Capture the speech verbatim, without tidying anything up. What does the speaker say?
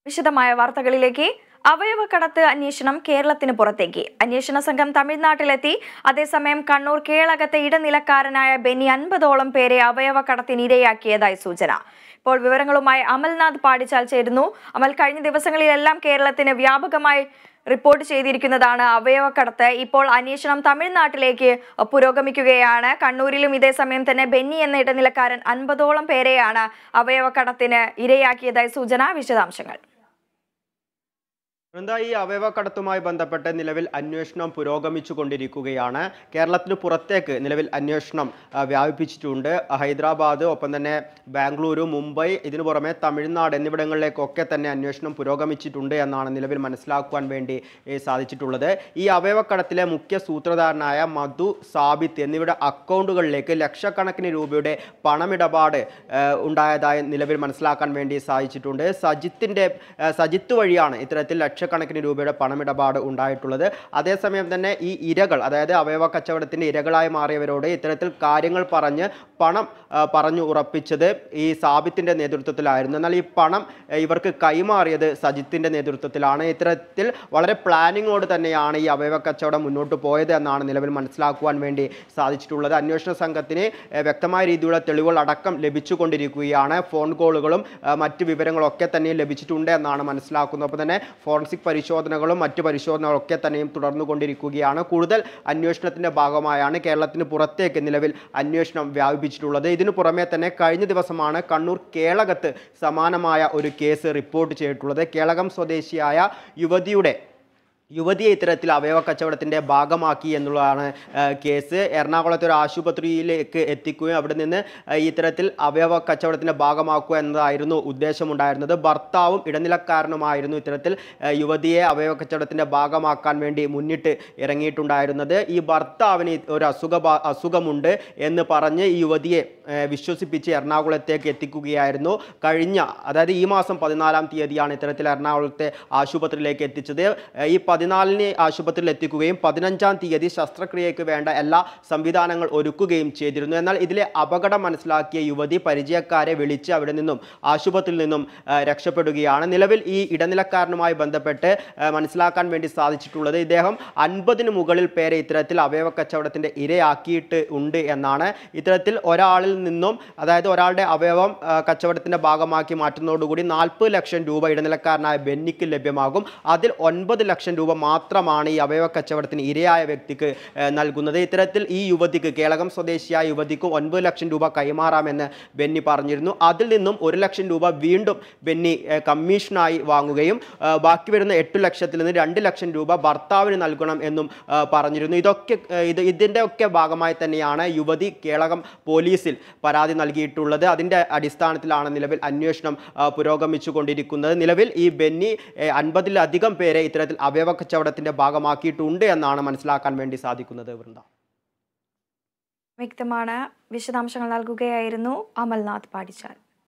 വിശദമായ വാർത്തകളിലേക്ക്. അവയവക്കടത്ത് അന്വേഷണം കേരളത്തിന് പുറത്തേക്ക്. അന്വേഷണ സംഘം തമിഴ്നാട്ടിലെത്തി. അതേസമയം കണ്ണൂർ കേളകത്തെ ഇടനിലക്കാരനായ ബെന്നി അൻപതോളം പേരെ അവയവക്കടത്തിന് ഇരയാക്കിയതായി സൂചന. ഇപ്പോൾ വിവരങ്ങളുമായി അമൽനാഥ് പാടിച്ചാൽ ചേരുന്നു. അമൽ, കഴിഞ്ഞ ദിവസങ്ങളിലെല്ലാം കേരളത്തിന് വ്യാപകമായി റിപ്പോർട്ട് ചെയ്തിരിക്കുന്നതാണ് അവയവക്കടത്ത്. ഇപ്പോൾ അന്വേഷണം തമിഴ്നാട്ടിലേക്ക് പുരോഗമിക്കുകയാണ്. കണ്ണൂരിലും ഇതേ സമയം തന്നെ ബെന്നി എന്ന ഇടനിലക്കാരൻ അൻപതോളം പേരെയാണ് അവയവക്കടത്തിന് ഇരയാക്കിയതായി സൂചന. വിശദാംശങ്ങൾ. എന്താ ഈ അവയവക്കടത്തുമായി ബന്ധപ്പെട്ട് നിലവിൽ അന്വേഷണം പുരോഗമിച്ചു കൊണ്ടിരിക്കുകയാണ്. കേരളത്തിന് പുറത്തേക്ക് നിലവിൽ അന്വേഷണം വ്യാപിപ്പിച്ചിട്ടുണ്ട്. ഹൈദരാബാദ്, ഒപ്പം തന്നെ ബാംഗ്ലൂരു, മുംബൈ, ഇതിനു പുറമെ തമിഴ്നാട് എന്നിവിടങ്ങളിലേക്കൊക്കെ തന്നെ അന്വേഷണം പുരോഗമിച്ചിട്ടുണ്ട് എന്നാണ് നിലവിൽ മനസ്സിലാക്കുവാൻ വേണ്ടി സാധിച്ചിട്ടുള്ളത്. ഈ അവയവക്കടത്തിലെ മുഖ്യ സൂത്രധാരനായ മധു, സാബിത്ത് എന്നിവരുടെ അക്കൗണ്ടുകളിലേക്ക് ലക്ഷക്കണക്കിന് രൂപയുടെ പണമിടപാട് ഉണ്ടായതായി നിലവിൽ മനസ്സിലാക്കാൻ വേണ്ടി സാധിച്ചിട്ടുണ്ട്. സജിത്തിന്റെ സജിത്ത് വഴിയാണ് ഇത്തരത്തിൽ ലക്ഷക്കണക്കിന് രൂപയുടെ പണമിടപാട് ഉണ്ടായിട്ടുള്ളത്. അതേസമയം തന്നെ ഈ ഇരകൾ, അതായത് അവയവ കച്ചവടത്തിന്റെ ഇരകളായി മാറിയവരോട് ഇത്തരത്തിൽ കാര്യങ്ങൾ പറഞ്ഞ് പണം പറഞ്ഞു ഉറപ്പിച്ചത് ഈ സാബിത്തിന്റെ നേതൃത്വത്തിലായിരുന്നു. എന്നാൽ ഈ പണം ഇവർക്ക് കൈമാറിയത് സജിത്തിന്റെ നേതൃത്വത്തിലാണ്. ഇത്തരത്തിൽ വളരെ പ്ലാനിങ്ങോട് തന്നെയാണ് ഈ അവയവ കച്ചവടം മുന്നോട്ട് പോയത് എന്നാണ് നിലവിൽ മനസ്സിലാക്കുവാൻ വേണ്ടി സാധിച്ചിട്ടുള്ളത്. അന്വേഷണ സംഘത്തിന് വ്യക്തമായ രീതിയിലുള്ള തെളിവുകൾ അടക്കം ലഭിച്ചുകൊണ്ടിരിക്കുകയാണ്. ഫോൺ കോളുകളും മറ്റ് വിവരങ്ങളൊക്കെ തന്നെ ലഭിച്ചിട്ടുണ്ട് എന്നാണ് മനസ്സിലാക്കുന്നത്. ഒപ്പം തന്നെ ഫോറൻസിക് പരിശോധനകളും മറ്റ് പരിശോധനകളൊക്കെ തന്നെയും തുടർന്നുകൊണ്ടിരിക്കുകയാണ്. കൂടുതൽ അന്വേഷണത്തിന്റെ ഭാഗമായാണ് കേരളത്തിന് പുറത്തേക്ക് നിലവിൽ അന്വേഷണം വ്യാപിപ്പിച്ചിട്ടുള്ളത്. ഇതിനു പുറമെ തന്നെ കഴിഞ്ഞ ദിവസമാണ് കണ്ണൂർ കേളകത്ത് സമാനമായ ഒരു കേസ് റിപ്പോർട്ട് ചെയ്തിട്ടുള്ളത്. കേളകം സ്വദേശിയായ യുവതിയുടെ യുവതിയെ ഇത്തരത്തിൽ അവയവ കച്ചവടത്തിൻ്റെ ഭാഗമാക്കി എന്നുള്ളതാണ് കേസ്. എറണാകുളത്തെ ഒരു ആശുപത്രിയിലേക്ക് എത്തിക്കുകയും അവിടെ നിന്ന് ഇത്തരത്തിൽ അവയവ കച്ചവടത്തിൻ്റെ ഭാഗമാക്കുക എന്നതായിരുന്നു ഉദ്ദേശമുണ്ടായിരുന്നത്. ഭർത്താവും ഇടനിലക്കാരനുമായിരുന്നു ഇത്തരത്തിൽ യുവതിയെ അവയവ കച്ചവടത്തിൻ്റെ ഭാഗമാക്കാൻ വേണ്ടി മുന്നിട്ട് ഇറങ്ങിയിട്ടുണ്ടായിരുന്നത്. ഈ ഭർത്താവിന് ഒരു അസുഖ അസുഖമുണ്ട് എന്ന് പറഞ്ഞ് ഈ യുവതിയെ വിശ്വസിപ്പിച്ച് എറണാകുളത്തേക്ക് എത്തിക്കുകയായിരുന്നു. കഴിഞ്ഞ അതായത് ഈ മാസം പതിനാലാം തീയതിയാണ് ഇത്തരത്തിൽ എറണാകുളത്തെ ആശുപത്രിയിലേക്ക് എത്തിച്ചത്. ഈ പതിനാലിന് ആശുപത്രിയിൽ എത്തിക്കുകയും പതിനഞ്ചാം തീയതി ശസ്ത്രക്രിയയ്ക്ക് വേണ്ട എല്ലാ സംവിധാനങ്ങൾ ഒരുക്കുകയും ചെയ്തിരുന്നു. എന്നാൽ ഇതിലെ അപകടം മനസ്സിലാക്കിയ യുവതി പരിചയക്കാരെ വിളിച്ച് അവിടെ നിന്നും ആശുപത്രിയിൽ നിന്നും രക്ഷപ്പെടുകയാണ്. നിലവിൽ ഈ ഇടനിലക്കാരനുമായി ബന്ധപ്പെട്ട് മനസ്സിലാക്കാൻ വേണ്ടി സാധിച്ചിട്ടുള്ളത് ഇദ്ദേഹം അൻപതിന് മുകളിൽ പേരെ ഇത്തരത്തിൽ അവയവ കച്ചവടത്തിൻ്റെ ഇരയാക്കിയിട്ട് ഉണ്ട് എന്നാണ്. ഇത്തരത്തിൽ ഒരാളിൽ നിന്നും, അതായത് ഒരാളുടെ അവയവം കച്ചവടത്തിൻ്റെ ഭാഗമാക്കി മാറ്റുന്നതോടുകൂടി നാൽപ്പത് ലക്ഷം രൂപ ഇടനിലക്കാരനായ ബെന്നിക്ക് ലഭ്യമാകും. അതിൽ ഒൻപത് ലക്ഷം രൂപ മാത്രമാണ് ഈ അവയവ കച്ചവടത്തിന് ഇരയായ വ്യക്തിക്ക് നൽകുന്നത്. ഇത്തരത്തിൽ ഈ യുവതിക്ക്, കേളകം സ്വദേശിയായ യുവതിക്ക് ഒൻപത് ലക്ഷം രൂപ കൈമാറാമെന്ന് ബെന്നി പറഞ്ഞിരുന്നു. അതിൽ നിന്നും ഒരു ലക്ഷം രൂപ വീണ്ടും ബെന്നി കമ്മീഷനായി വാങ്ങുകയും ബാക്കി വരുന്ന എട്ട് ലക്ഷത്തിൽ നിന്ന് രണ്ട് ലക്ഷം രൂപ ഭർത്താവിന് നൽകണം എന്നും പറഞ്ഞിരുന്നു. ഇതൊക്കെ ഇത് ഇതിൻ്റെ ഒക്കെ ഭാഗമായി തന്നെയാണ് യുവതി കേളകം പോലീസിൽ പരാതി നൽകിയിട്ടുള്ളത്. അതിൻ്റെ അടിസ്ഥാനത്തിലാണ് നിലവിൽ അന്വേഷണം പുരോഗമിച്ചു കൊണ്ടിരിക്കുന്നത്. നിലവിൽ ഈ ബെന്നി അൻപതിലധികം പേരെ ഇത്തരത്തിൽ അവയവ കച്ചവടത്തിന്റെ ഭാഗമാക്കിയിട്ടുണ്ട് എന്നാണ് മനസ്സിലാക്കാൻ വേണ്ടി സാധിക്കുന്നത്. വൃന്ദ, വ്യക്തമാണ്. വിശദാംശങ്ങൾ നൽകുകയായിരുന്നു അമൽനാഥ് പാടിച്ചാൽ.